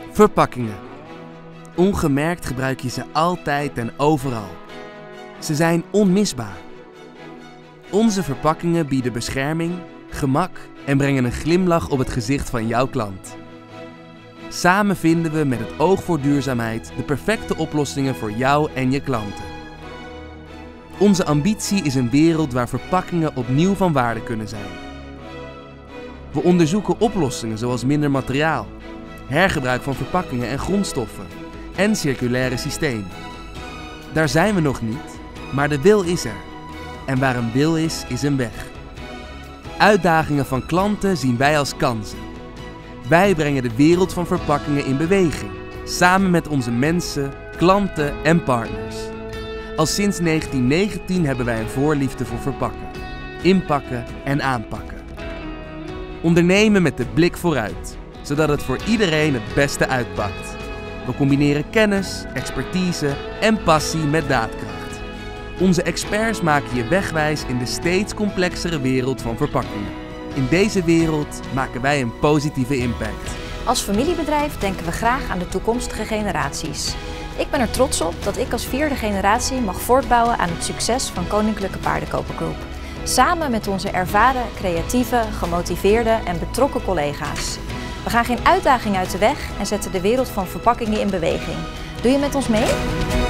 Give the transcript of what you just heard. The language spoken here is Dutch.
Verpakkingen. Ongemerkt gebruik je ze altijd en overal. Ze zijn onmisbaar. Onze verpakkingen bieden bescherming, gemak en brengen een glimlach op het gezicht van jouw klant. Samen vinden we met het oog voor duurzaamheid de perfecte oplossingen voor jou en je klanten. Onze ambitie is een wereld waar verpakkingen opnieuw van waarde kunnen zijn. We onderzoeken oplossingen zoals minder materiaal, hergebruik van verpakkingen en grondstoffen en circulaire systemen. Daar zijn we nog niet, maar de wil is er. En waar een wil is, is een weg. Uitdagingen van klanten zien wij als kansen. Wij brengen de wereld van verpakkingen in beweging, samen met onze mensen, klanten en partners. Al sinds 1919 hebben wij een voorliefde voor verpakken, inpakken en aanpakken. Ondernemen met de blik vooruit, zodat het voor iedereen het beste uitpakt. We combineren kennis, expertise en passie met daadkracht. Onze experts maken je wegwijs in de steeds complexere wereld van verpakkingen. In deze wereld maken wij een positieve impact. Als familiebedrijf denken we graag aan de toekomstige generaties. Ik ben er trots op dat ik als 4e generatie mag voortbouwen aan het succes van Koninklijke Paardenkoper Groep. Samen met onze ervaren, creatieve, gemotiveerde en betrokken collega's. We gaan geen uitdaging uit de weg en zetten de wereld van verpakkingen in beweging. Doe je met ons mee?